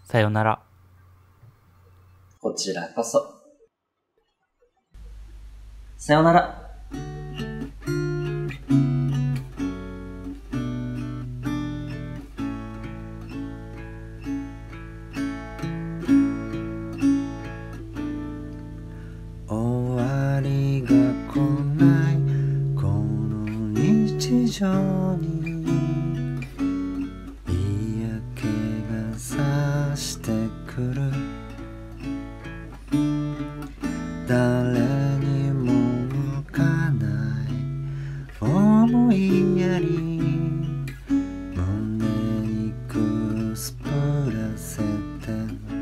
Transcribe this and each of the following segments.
さよなら。 こちらこそ。さよなら。 終わりが来ないこの日常に嫌気がさしてくる。誰にも向かない思いやり胸にくすぶらせて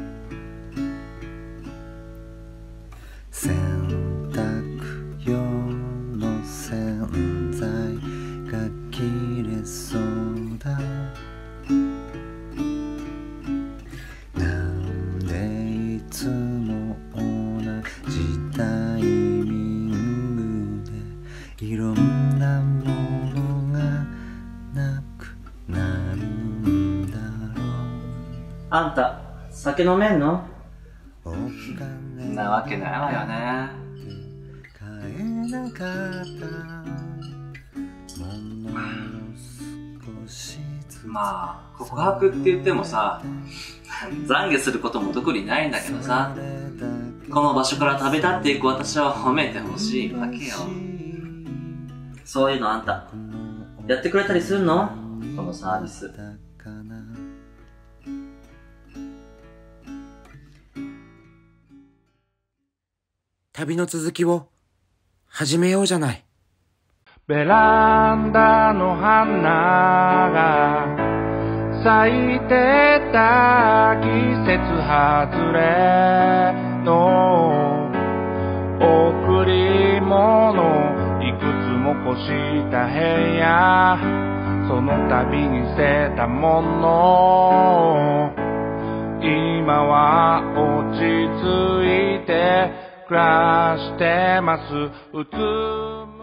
洗濯用の洗剤が切れそうだ。なんでいつも同じタイミングでいろんなものがなくなるんだろう。 あんた、酒飲めんの？ お金なわけないわよね。 買えなかったもの少しずつ。 まあ、告白って言ってもさ、懺悔することも特にないんだけどさ、この場所から旅立っていく私を褒めてほしいわけよ。そういうのあんた、やってくれたりするの？このサービス。 旅の続きを始めようじゃない。 ベランダの花が咲いてた季節外れの贈り物いくつも越した部屋、その度に捨てたもの、今は落ち着いて暮らしてます。うつむ